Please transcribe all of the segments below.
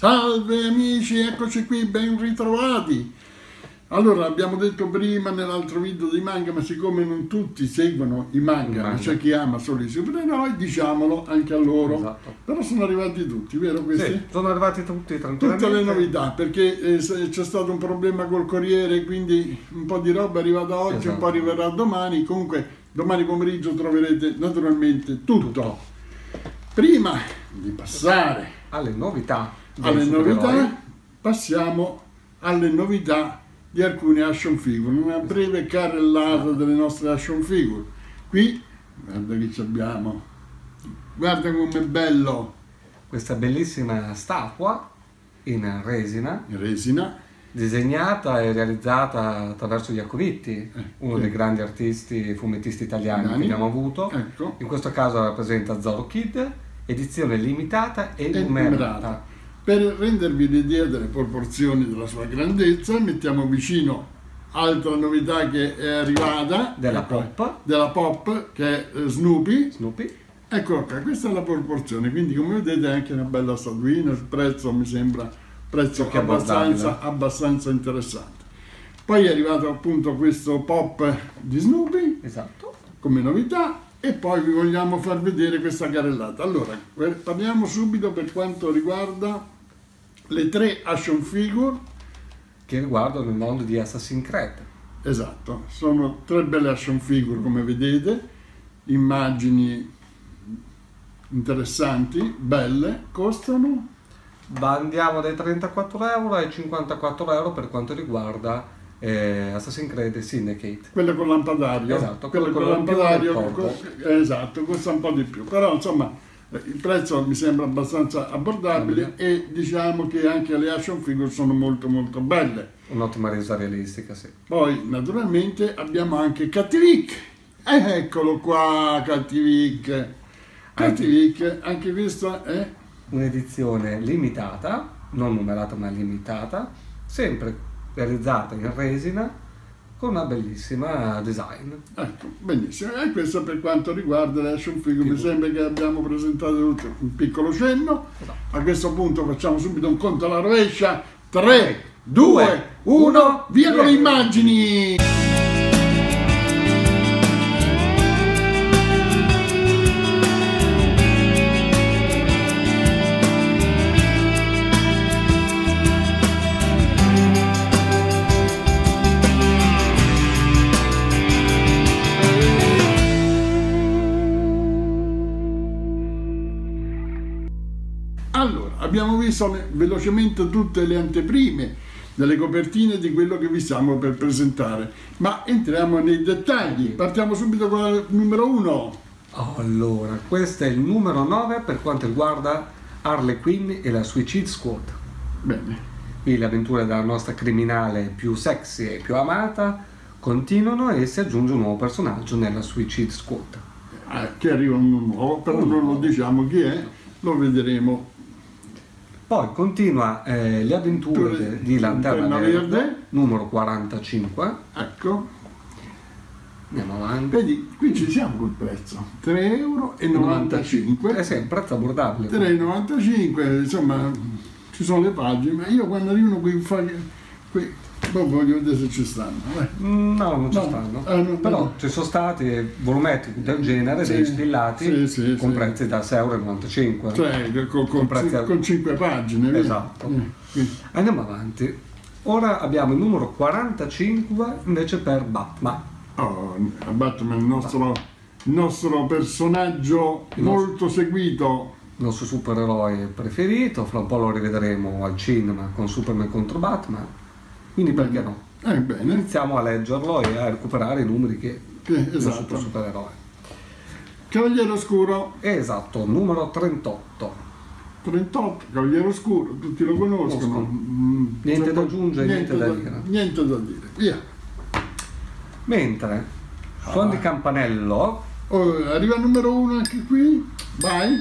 Salve amici, eccoci qui, ben ritrovati. Allora, abbiamo detto prima nell'altro video dei manga, ma siccome non tutti seguono i manga, c'è chi ama solo i supereroi, diciamolo anche a loro. Esatto. Però sono arrivati tutti, vero questi? Sì, sono arrivati tutti tranquillamente. Tutte le novità, perché c'è stato un problema col corriere, quindi un po' di roba è arrivata oggi, esatto, un po' arriverà domani. Comunque domani pomeriggio troverete naturalmente tutto. Prima di passare alle novità, passiamo alle novità di alcune action figure, una breve carrellata delle nostre action figure. Qui, guarda che ci abbiamo, guarda com'è bello! Questa bellissima statua in resina, disegnata e realizzata attraverso Iacoviti, uno dei grandi artisti fumettisti italiani che abbiamo avuto. Ecco. In questo caso rappresenta Zoro Kid, edizione limitata e numerata. Per rendervi l'idea delle proporzioni della sua grandezza, mettiamo vicino altra novità che è arrivata della Pop, che è Snoopy. Ecco qua, questa è la proporzione, quindi come vedete è anche una bella statuina. Il prezzo mi sembra abbastanza interessante. Poi è arrivato appunto questo Pop di Snoopy, esatto, come novità. E poi vi vogliamo far vedere questa carrellata. Allora, parliamo subito per quanto riguarda le tre action figure che riguardano il mondo di Assassin's Creed. Esatto, sono tre belle action figure come vedete, immagini interessanti, belle, costano? Andiamo dai 34 euro ai 54 euro per quanto riguarda Assassin's Creed Syndicate. Quelle con lampadario. Esatto, quelle con lampadario, esatto, costa un po' di più, però insomma il prezzo mi sembra abbastanza abbordabile e diciamo che anche le action figure sono molto belle. Un'ottima resa realistica, sì. Poi naturalmente abbiamo anche Cattivic, eccolo qua Cattivic, anche questo è un'edizione limitata, non numerata ma limitata, sempre realizzata in resina con una bellissima design. Ecco, benissimo. E questo per quanto riguarda le action figure. Mi sembra che abbiamo presentato tutto, un piccolo cenno. Esatto. A questo punto facciamo subito un conto alla rovescia. 3, 2, 1, via con le immagini! Allora, abbiamo visto velocemente tutte le anteprime delle copertine di quello che vi stiamo per presentare, ma entriamo nei dettagli. Partiamo subito con il numero 1. Allora, questo è il numero 9 per quanto riguarda Harley Quinn e la Suicide Squad. Bene. Qui le avventure della nostra criminale più sexy e più amata continuano e si aggiunge un nuovo personaggio nella Suicide Squad. Che arriva un nuovo, però non lo diciamo chi è, lo vedremo. Poi continua le avventure di Lanterna Verde, numero 45. Ecco. Andiamo avanti. Vedi, qui ci siamo col prezzo. 3,95 €. Sì, è un prezzo abbordabile. 3,95 €, insomma, ci sono le pagine, ma io quando arrivano quei voglio vedere se ci stanno. No, non ci stanno. Però ci sono stati volumetti del genere, dei spillati con prezzi da 6,95 €. Cioè, con 5 pagine. Esatto. Andiamo avanti. Ora abbiamo il numero 45 invece per Batman. Batman, il nostro personaggio molto seguito. Il nostro supereroe preferito. Fra un po' lo rivedremo al cinema con Superman contro Batman. Quindi perché no? Bene. Iniziamo a leggerlo e a recuperare i numeri che esatto. supereroe. Cavaliere Oscuro. Esatto, numero 38. 38, Cavaliere Oscuro, tutti lo conoscono. Niente da aggiungere, niente da dire. Niente da dire, via. Mentre suon di campanello. Arriva il numero 1 anche qui. Vai.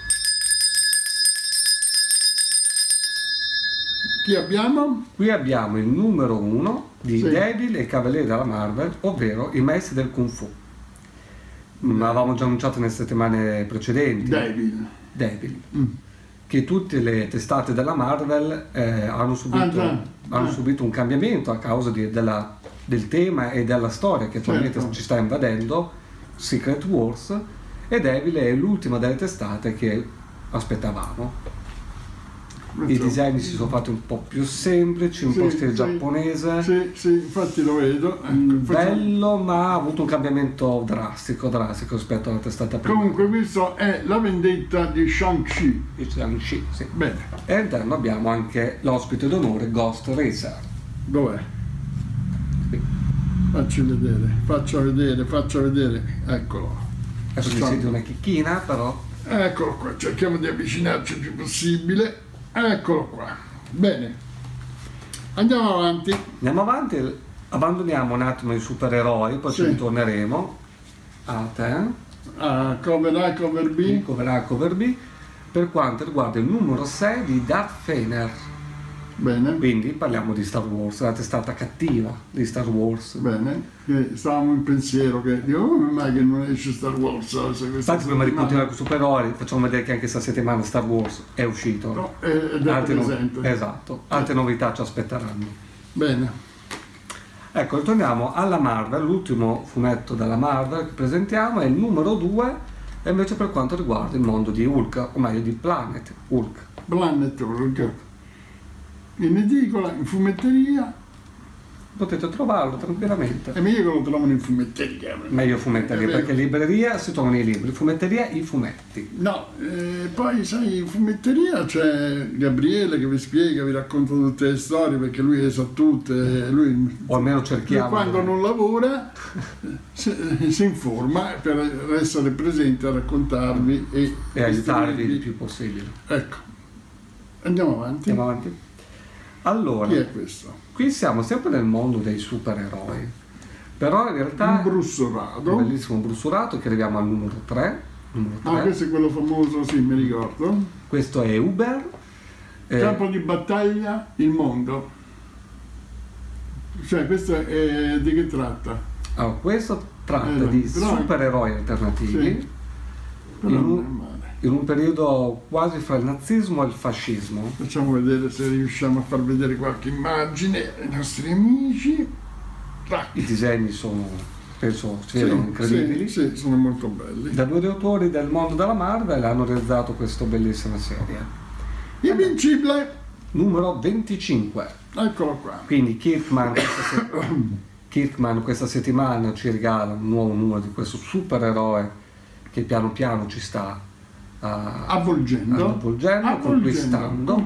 Chi abbiamo? Qui abbiamo il numero 1 di Devil e Cavalieri della Marvel, ovvero i maestri del Kung Fu. L'avevamo già annunciato nelle settimane precedenti. Devil. Devil. che tutte le testate della Marvel hanno subito un cambiamento a causa del tema e della storia che attualmente ci sta invadendo, Secret Wars, e Devil è l'ultima delle testate che aspettavamo. I disegni si sono fatti un po' più semplici, un po' stile giapponese. Sì, infatti lo vedo. Bello, ma ha avuto un cambiamento drastico rispetto alla testata prima. Comunque questo è la vendetta di Shang-Chi. Shang-Chi, sì. Bene. E all'interno abbiamo anche l'ospite d'onore Ghost Racer. Dov'è? Faccia vedere, eccolo. Adesso mi sente una chicchina, però. Eccolo qua, cerchiamo di avvicinarci il più possibile. Eccolo qua. Bene. Andiamo avanti, abbandoniamo un attimo i supereroi, poi ci ritorneremo a te. Cover A, cover B. Cover A, cover B, per quanto riguarda il numero 6 di Darth Vader. Bene. Quindi parliamo di Star Wars, la testata cattiva di Star Wars. Bene, che stavamo in pensiero che dico, come mai che non esce Star Wars? Infatti prima di continuare con i supereroi facciamo vedere che anche questa settimana Star Wars è uscito. No, ed è presente. Esatto, altre novità ci aspetteranno. Bene. Ecco, ritorniamo alla Marvel, l'ultimo fumetto della Marvel che presentiamo è il numero 2, e invece per quanto riguarda il mondo di Hulk, o meglio di Planet Hulk. Planet Hulk. In edicola, in fumetteria. Potete trovarlo tranquillamente. È meglio che lo trovano in fumetteria. Meglio fumetteria, perché in libreria si trovano i libri, in fumetteria i fumetti. No, poi sai, in fumetteria c'è Gabriele che vi spiega, vi racconta tutte le storie, perché lui sa tutte. O almeno cerchiamo. Quando non lavora si informa per essere presente a raccontarvi e aiutarvi il più possibile. Ecco, andiamo avanti. Allora, chi è questo? Qui siamo sempre nel mondo dei supereroi, però in realtà un brussurato, un bellissimo brussurato, che arriviamo al numero 3. Questo è quello famoso, sì, mi ricordo. Questo è Uber. Campo di battaglia, il mondo. Cioè, questo è di che tratta? Questo tratta di supereroi alternativi, sì. In un periodo quasi fra il nazismo e il fascismo. Facciamo vedere se riusciamo a far vedere qualche immagine ai nostri amici. I disegni sono, penso, incredibili. Sì, sono molto belli. Da 2 autori del mondo della Marvel hanno realizzato questa bellissima serie. Invincibile! Numero 25. Eccolo qua. Quindi Kirkman questa settimana ci regala un nuovo numero di questo supereroe che piano piano ci sta avvolgendo, conquistando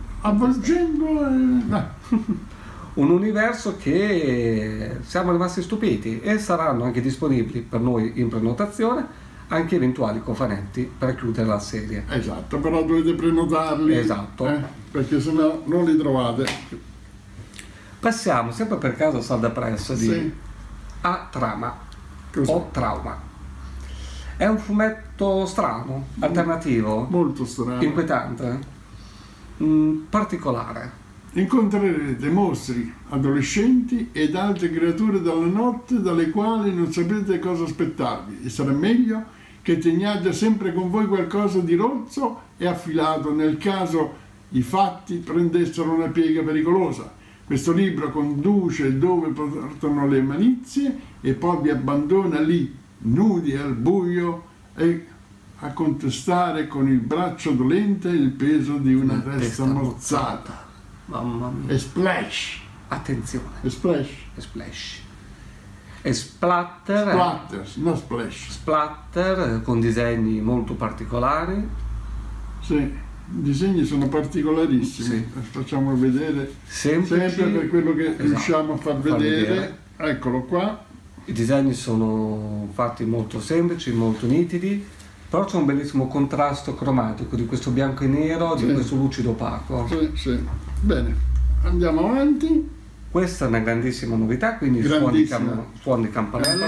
un universo che siamo rimasti stupiti, e saranno anche disponibili per noi in prenotazione anche eventuali cofanetti per chiudere la serie. Esatto, però dovete prenotarli, perché sennò non li trovate. Passiamo sempre per caso Salda Press a Trama. O Trauma. È un fumetto strano, alternativo, molto strano, inquietante, particolare. Incontrerete mostri, adolescenti ed altre creature dalla notte dalle quali non saprete cosa aspettarvi, e sarà meglio che teniate sempre con voi qualcosa di rozzo e affilato nel caso i fatti prendessero una piega pericolosa. Questo libro conduce dove portano le malizie e poi vi abbandona lì, nudi al buio, e a contestare con il braccio dolente il peso di una testa mozzata. Mamma mia. E splash. Attenzione. E splash. E splash. E splatter. Splatter, no splash. Splatter con disegni molto particolari. Sì, i disegni sono particolarissimi. Facciamo vedere sempre per quello che riusciamo a far vedere. Eccolo qua. I disegni sono fatti molto semplici, molto nitidi, però c'è un bellissimo contrasto cromatico di questo bianco e nero, di questo lucido opaco. Sì. Bene, andiamo avanti. Questa è una grandissima novità, quindi suon di campanello.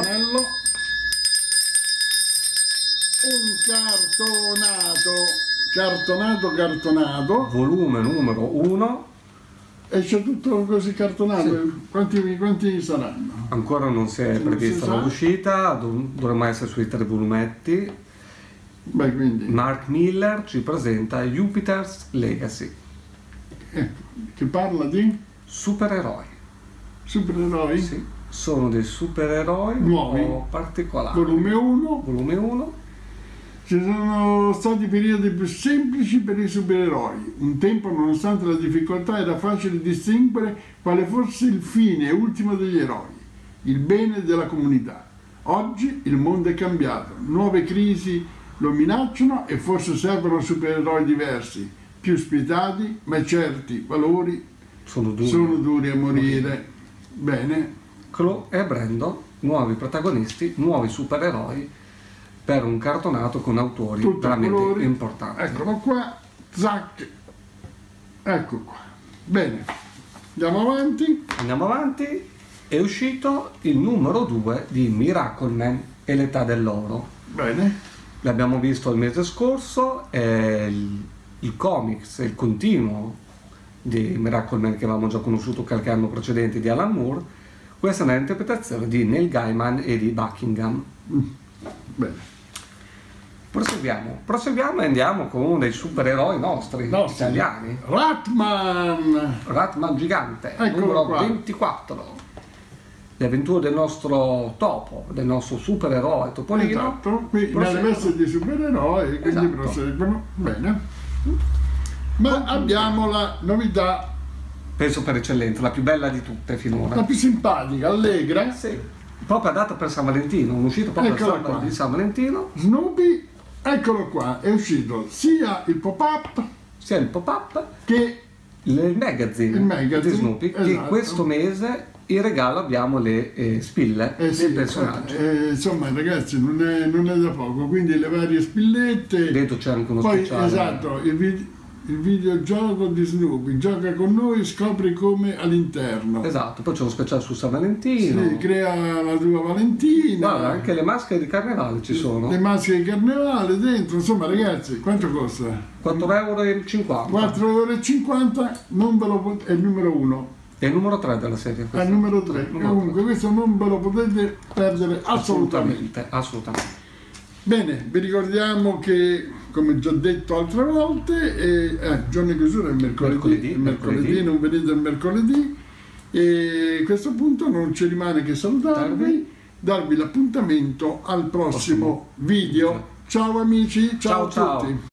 Un cartonato. Volume numero 1. E c'è tutto così cartonato. Quanti saranno? Ancora non si è prevista l'uscita, dovremmo essere sui 3 volumetti. Beh, quindi... Mark Miller ci presenta Jupiter's Legacy. Che parla di? Supereroi. Supereroi? Sì, sono dei supereroi nuovi, particolari. Volume 1. Volume 1. Ci sono stati periodi più semplici per i supereroi. Un tempo, nonostante la difficoltà, era facile distinguere quale fosse il fine ultimo degli eroi, il bene della comunità. Oggi il mondo è cambiato, nuove crisi lo minacciano e forse servono supereroi diversi, più spietati, ma certi valori sono duri a morire. Bene. Chloe e Brandon, nuovi protagonisti, nuovi supereroi per un cartonato con autori tutto veramente colori. importanti. Eccolo qua, zac, ecco qua. Bene, andiamo avanti. Andiamo avanti. È uscito il numero 2 di Miracleman e l'età dell'oro. Bene. L'abbiamo visto il mese scorso, è il comics, il continuo di Miracleman che avevamo già conosciuto qualche anno precedente di Alan Moore. Questa è un'interpretazione di Neil Gaiman e di Buckingham. Bene. Proseguiamo e andiamo con uno dei supereroi nostri italiani. Ratman gigante, numero 24. Le avventure del nostro topo, del nostro supereroe Topolino. Esatto, qui nelle vesti di supereroi, quindi proseguono. Bene. Ma abbiamo la novità. Penso per eccellenza, la più bella di tutte finora. La più simpatica, allegra. Sì. Proprio adatta per San Valentino, è uscito proprio per San Valentino. Snoopy, eccolo qua, è uscito sia il pop-up che il magazine di Snoopy, esatto. Che questo mese in regalo abbiamo le spille dei personaggi. Insomma ragazzi non è da poco, quindi le varie spillette. Dentro c'è anche uno poi, speciale. Esatto, il videogioco di Snoopy, gioca con noi, scopri come all'interno. Esatto, poi c'è uno speciale su San Valentino. Sì, crea la tua Valentina. Guarda, anche le maschere di carnevale ci sono. Le maschere di carnevale dentro, insomma ragazzi, quanto costa? 4,50 €. 4,50 €, è il numero 1. È il numero 3 della serie. È il numero 3. Comunque questo non ve lo potete perdere assolutamente. Bene, vi ricordiamo che, come già detto altre volte, giorno di chiusura è mercoledì, non venite il mercoledì, e a questo punto non ci rimane che salutarvi, darvi l'appuntamento al prossimo video. Ciao amici, ciao a tutti.